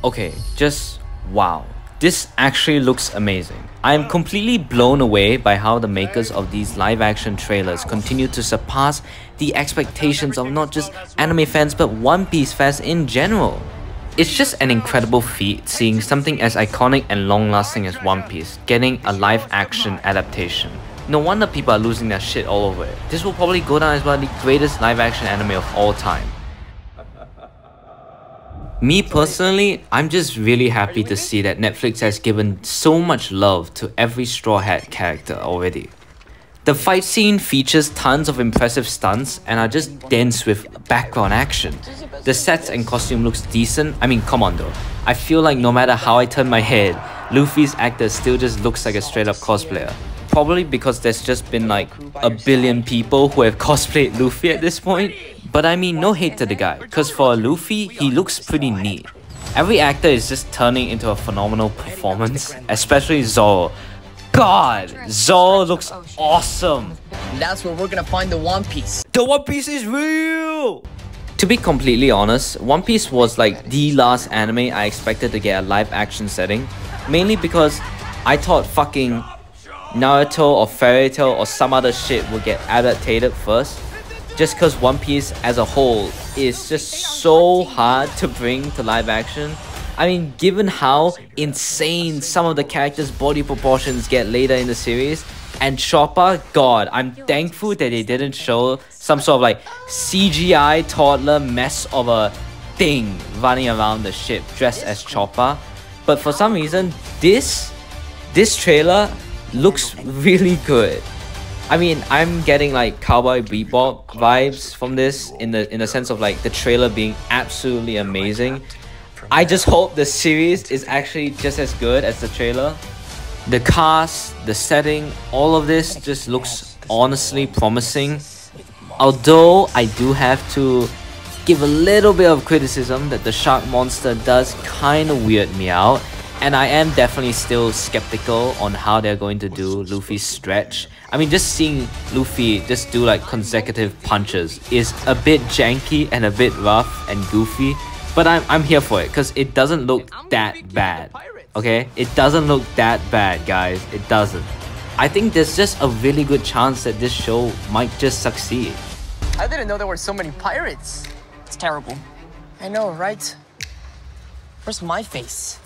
Okay, just wow. This actually looks amazing. I am completely blown away by how the makers of these live-action trailers continue to surpass the expectations of not just anime fans but One Piece fans in general. It's just an incredible feat seeing something as iconic and long-lasting as One Piece getting a live-action adaptation. No wonder people are losing their shit all over it. This will probably go down as one of the greatest live-action anime of all time. Me personally, I'm just really happy to see that Netflix has given so much love to every Straw Hat character already. The fight scene features tons of impressive stunts and are just dense with background action. The sets and costume looks decent. I mean, come on though. I feel like no matter how I turn my head, Luffy's actor still just looks like a straight up cosplayer. Probably because there's just been like a billion people who have cosplayed Luffy at this point. But I mean, no hate to the guy, cause for a Luffy, he looks pretty neat. Every actor is just turning into a phenomenal performance, especially Zoro. God, Zoro looks awesome. And that's where we're gonna find the One Piece. The One Piece is real! To be completely honest, One Piece was like the last anime I expected to get a live action setting. Mainly because I thought fucking Naruto or Fairy Tail or some other shit would get adapted first. Just cause One Piece as a whole is just so hard to bring to live action. I mean, given how insane some of the characters' body proportions get later in the series, and Chopper, god, I'm thankful that they didn't show some sort of like CGI toddler mess of a thing running around the ship dressed as Chopper. But for some reason, this trailer looks really good. I mean, I'm getting like Cowboy Bebop vibes from this in the sense of like the trailer being absolutely amazing. I just hope the series is actually just as good as the trailer. The cast, the setting, all of this just looks honestly promising. Although I do have to give a little bit of criticism that the shark monster does kind of weird me out. And I am definitely still skeptical on how they're going to do Luffy's stretch. I mean, just seeing Luffy just do like consecutive punches is a bit janky and a bit rough and goofy. But I'm here for it because it doesn't look that bad. Okay? It doesn't look that bad, guys. It doesn't. I think there's just a really good chance that this show might just succeed. I didn't know there were so many pirates. It's terrible. I know, right? Where's my face?